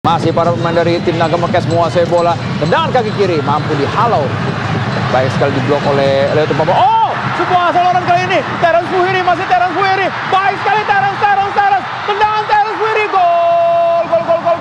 Masih para pemain dari tim Naga Mekes menguasai bola. Tendangan kaki kiri mampu dihalau. Baik sekali diblok oleh Leo Tupamo. Oh! Sebuah soloran kali ini. Terence Fuhiri, masih Terence Fuhiri. Baik sekali Terence.